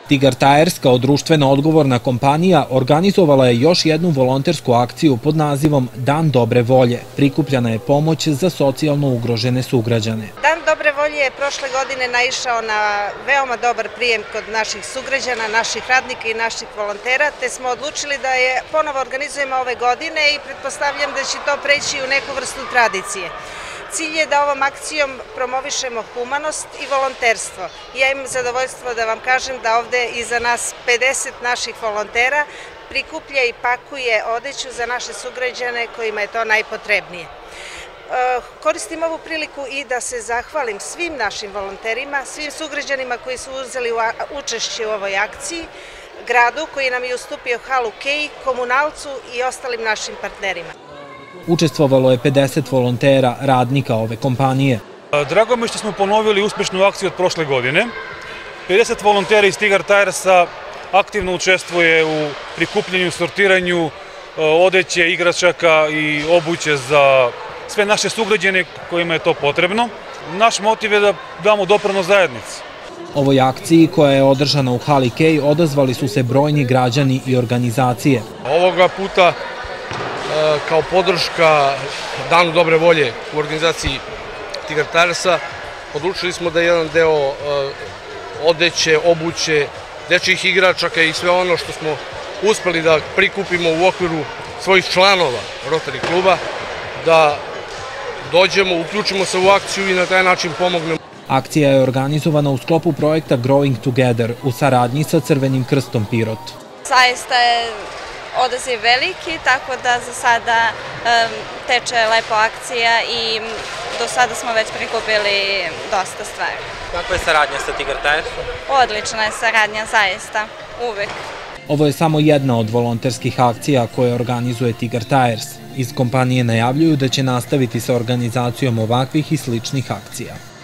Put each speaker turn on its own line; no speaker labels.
Tigar Tires kao društveno odgovorna kompanija organizovala je još jednu volontersku akciju pod nazivom Dan dobre volje. Prikupljana je pomoć za socijalno ugrožene sugrađane.
Dan dobre volje je prošle godine naišao na veoma dobar prijem kod naših sugrađana, naših radnika i naših volontera, te smo odlučili da je ponovo organizujemo ove godine i pretpostavljam da će to preći u neku vrstu tradicije. Cilj je da ovom akcijom promovišemo humanost i volonterstvo. Ja imam zadovoljstvo da vam kažem da ovde iza nas 50 naših volontera prikuplja i pakuje odeću za naše sugrađane kojima je to najpotrebnije. Koristim ovu priliku i da se zahvalim svim našim volonterima, svim sugrađanima koji su uzeli učešće u ovoj akciji, gradu koji nam je ustupio halu Kej, komunalcu i ostalim našim partnerima.
Učestvovalo je 50 volontera, radnika ove kompanije.
Drago mi je što smo ponovili uspešnu akciju od prošle godine. 50 volontera iz Tigar Tiresa aktivno učestvuje u prikupljanju, sortiranju odeće, igračaka i obuće za sve naše sugrađane kojima je to potrebno. Naš motiv je da damo doprinos zajednici.
Ovoj akciji koja je održana u hali Kej odazvali su se brojni građani i organizacije.
Ovoga puta kao podrška Danu dobre volje u organizaciji Tigar Tiresa odlučili smo da jedan deo odeće, obuće, dečjih igračaka i sve ono što smo uspeli da prikupimo u okviru svojih članova Rotary kluba, da dođemo, uključimo se u akciju i na taj način pomognemo.
Akcija je organizovana u sklopu projekta Growing Together u saradnji sa Crvenim krstom Pirot.
Zaista je odaziv veliki, tako da za sada teče lepo akcija i do sada smo već prikupili dosta stvari.
Kakva je saradnja sa Tigar Tiresom?
Odlična je saradnja, zaista, uvek.
Ovo je samo jedna od volonterskih akcija koje organizuje Tigar Tires. Iz kompanije najavljuju da će nastaviti sa organizacijom ovakvih i sličnih akcija.